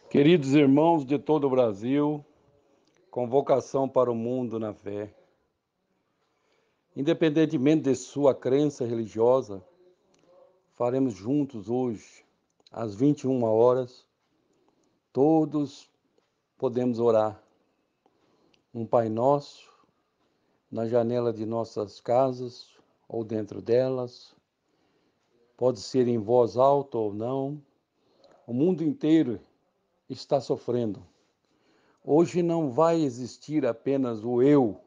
Queridos irmãos de todo o Brasil, convocação para o mundo na fé. Independentemente de sua crença religiosa, faremos juntos hoje, às 21 horas, todos podemos orar. Um Pai Nosso, na janela de nossas casas ou dentro delas, pode ser em voz alta ou não. O mundo inteiro está sofrendo. Hoje não vai existir apenas o eu,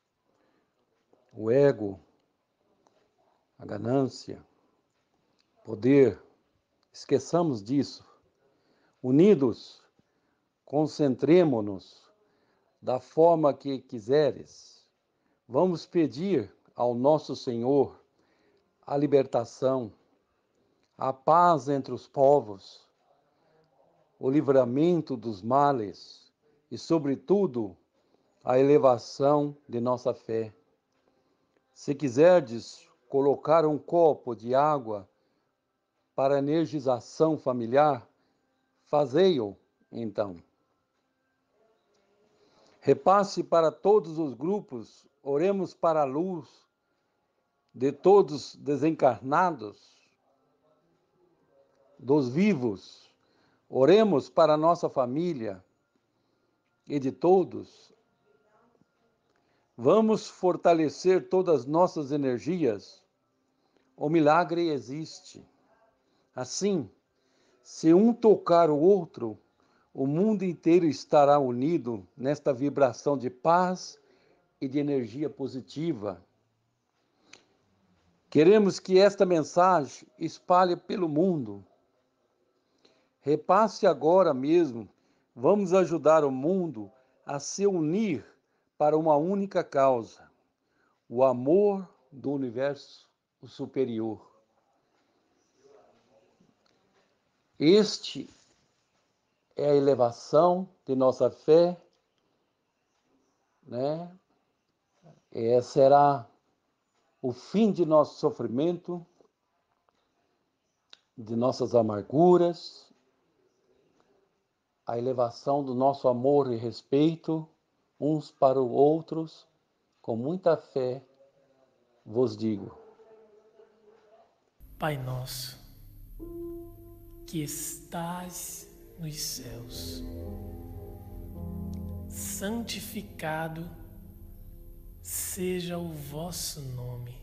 o ego, a ganância, poder. Esqueçamos disso. Unidos, concentremo-nos da forma que quiseres. Vamos pedir ao nosso Senhor a libertação, a paz entre os povos, o livramento dos males e, sobretudo, a elevação de nossa fé. Se quiserdes colocar um copo de água para energização familiar, fazei-o, então. Repasse para todos os grupos, oremos para a luz de todos desencarnados, dos vivos, oremos para a nossa família e de todos. Vamos fortalecer todas as nossas energias. O milagre existe. Assim, se um tocar o outro, o mundo inteiro estará unido nesta vibração de paz e de energia positiva. Queremos que esta mensagem espalhe pelo mundo. Repasse agora mesmo. Vamos ajudar o mundo a se unir para uma única causa: o amor do universo superior. Este é a elevação de nossa fé, né? Será o fim de nosso sofrimento, de nossas amarguras, a elevação do nosso amor e respeito uns para os outros. Com muita fé vos digo: Pai nosso, que estás nos céus, santificado seja o vosso nome.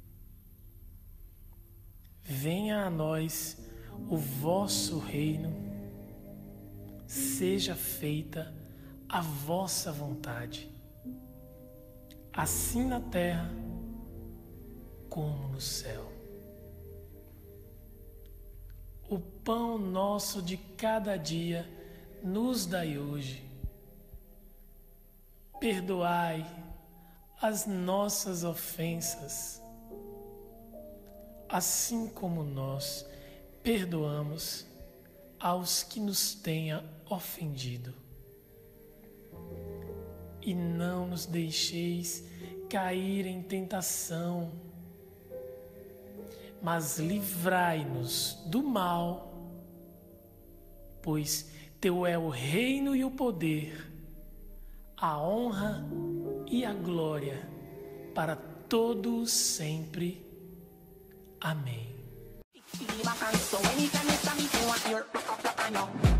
Venha a nós o vosso reino, seja feita a vossa vontade, assim na terra como no céu. O pão nosso de cada dia nos dai hoje. Perdoai as nossas ofensas, assim como nós perdoamos aos que nos tenha ofendido. E não nos deixeis cair em tentação, mas livrai-nos do mal, pois teu é o reino e o poder, a honra e a glória para todos sempre. Amém.